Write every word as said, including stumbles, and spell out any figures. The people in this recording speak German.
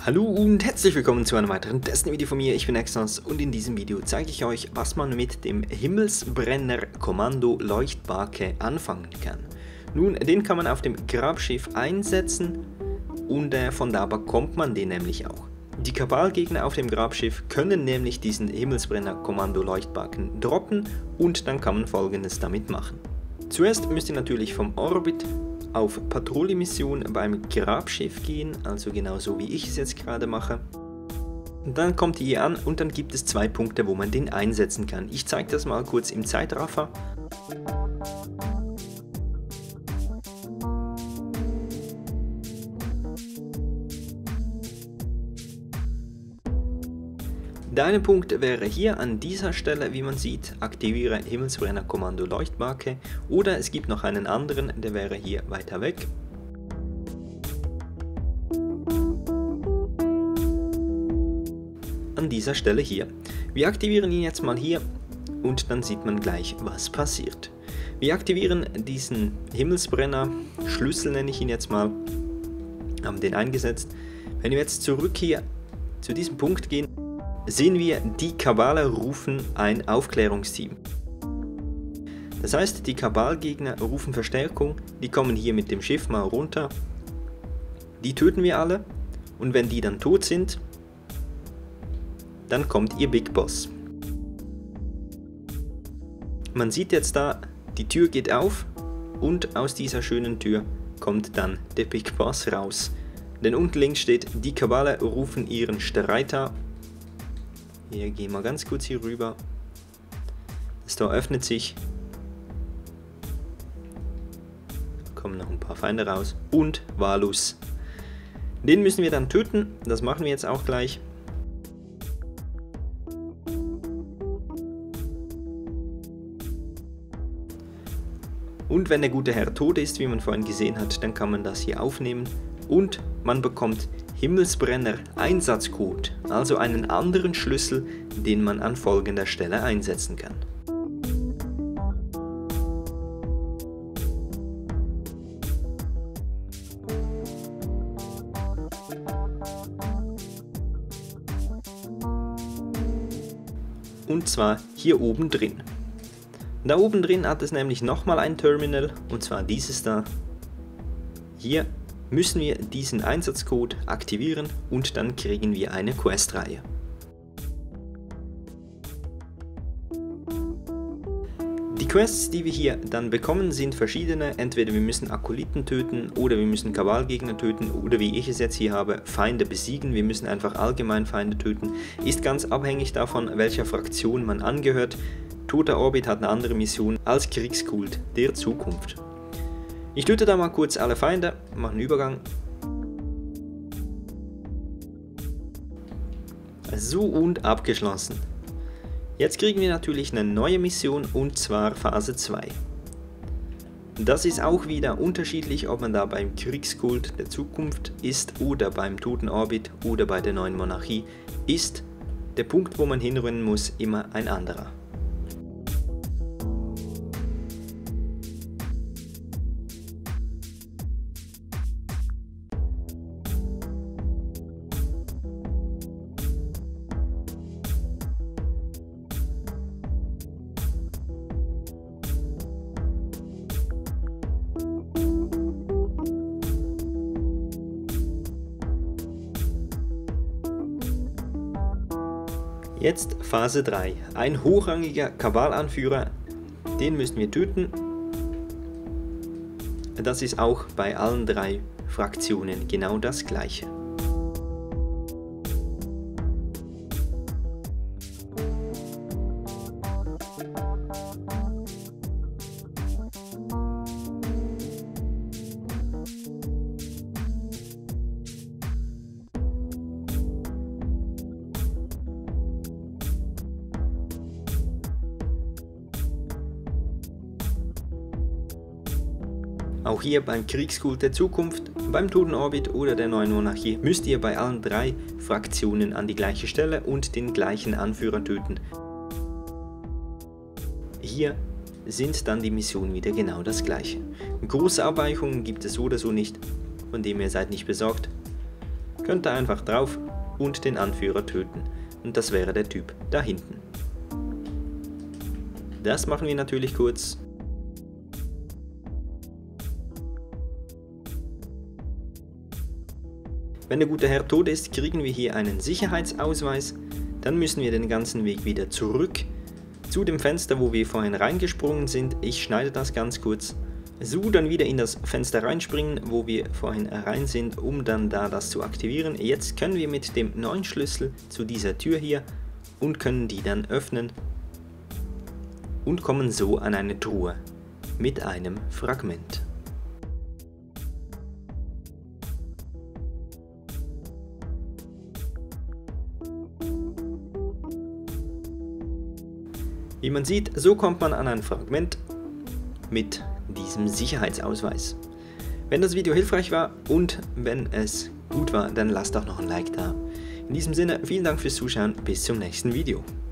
Hallo und herzlich willkommen zu einem weiteren Testen-Video von mir. Ich bin Exnos und in diesem Video zeige ich euch, was man mit dem Himmelsbrenner Kommando Leuchtbake anfangen kann. Nun, den kann man auf dem Grabschiff einsetzen und äh, von da bekommt man den nämlich auch. Die Kabalgegner auf dem Grabschiff können nämlich diesen Himmelsbrenner Kommando Leuchtbaken droppen und dann kann man Folgendes damit machen. Zuerst müsst ihr natürlich vom Orbit auf Patrouille-Mission beim Grabschiff gehen, also genauso wie ich es jetzt gerade mache. Dann kommt ihr hier an und dann gibt es zwei Punkte, wo man den einsetzen kann. Ich zeige das mal kurz im Zeitraffer. Der eine Punkt wäre hier an dieser Stelle, wie man sieht, aktiviere Himmelsbrenner Kommando Leuchtbake, oder es gibt noch einen anderen, der wäre hier weiter weg. An dieser Stelle hier. Wir aktivieren ihn jetzt mal hier und dann sieht man gleich, was passiert. Wir aktivieren diesen Himmelsbrenner Schlüssel, nenne ich ihn jetzt mal, haben den eingesetzt. Wenn wir jetzt zurück hier zu diesem Punkt gehen, sehen wir, die Kabaler rufen ein Aufklärungsteam. Das heißt, die Kabalgegner rufen Verstärkung, die kommen hier mit dem Schiff mal runter, die töten wir alle und wenn die dann tot sind, dann kommt ihr Big Boss. Man sieht jetzt da, die Tür geht auf und aus dieser schönen Tür kommt dann der Big Boss raus. Denn unten links steht, die Kabaler rufen ihren Streiter. Hier gehen wir ganz kurz hier rüber. Das Tor öffnet sich. Kommen noch ein paar Feinde raus. Und Valus. Den müssen wir dann töten. Das machen wir jetzt auch gleich. Und wenn der gute Herr tot ist, wie man vorhin gesehen hat, dann kann man das hier aufnehmen. Und man bekommt Himmelsbrenner Einsatzcode, also einen anderen Schlüssel, den man an folgender Stelle einsetzen kann. Und zwar hier oben drin. Da oben drin hat es nämlich nochmal ein Terminal, und zwar dieses da. Hier müssen wir diesen Einsatzcode aktivieren und dann kriegen wir eine Questreihe. Die Quests, die wir hier dann bekommen, sind verschiedene. Entweder wir müssen Akolyten töten oder wir müssen Kabalgegner töten oder wie ich es jetzt hier habe, Feinde besiegen. Wir müssen einfach allgemein Feinde töten. Ist ganz abhängig davon, welcher Fraktion man angehört. Toter Orbit hat eine andere Mission als Kriegskult der Zukunft. Ich töte da mal kurz alle Feinde, mache einen Übergang. So, und abgeschlossen. Jetzt kriegen wir natürlich eine neue Mission, und zwar Phase zwei. Das ist auch wieder unterschiedlich, ob man da beim Kriegskult der Zukunft ist oder beim Toten Orbit oder bei der neuen Monarchie. Ist der Punkt, wo man hinrennen muss, immer ein anderer. Jetzt Phase drei. Ein hochrangiger Kabalanführer, den müssen wir töten. Das ist auch bei allen drei Fraktionen genau das gleiche. Auch hier beim Kriegskult der Zukunft, beim Toten Orbit oder der neuen Monarchie müsst ihr bei allen drei Fraktionen an die gleiche Stelle und den gleichen Anführer töten. Hier sind dann die Missionen wieder genau das gleiche. Große Abweichungen gibt es so oder so nicht, von dem her seid nicht besorgt. könnt ihr einfach drauf und den Anführer töten. Und das wäre der Typ da hinten. Das machen wir natürlich kurz. Wenn der gute Herr tot ist, kriegen wir hier einen Sicherheitsausweis. Dann müssen wir den ganzen Weg wieder zurück zu dem Fenster, wo wir vorhin reingesprungen sind. Ich schneide das ganz kurz. So, dann wieder in das Fenster reinspringen, wo wir vorhin rein sind, um dann da das zu aktivieren. Jetzt können wir mit dem neuen Schlüssel zu dieser Tür hier und können die dann öffnen und kommen so an eine Truhe mit einem Fragment. Wie man sieht, so kommt man an ein Fragment mit diesem Sicherheitsausweis. Wenn das Video hilfreich war und wenn es gut war, dann lasst auch noch ein Like da. In diesem Sinne, vielen Dank fürs Zuschauen, bis zum nächsten Video.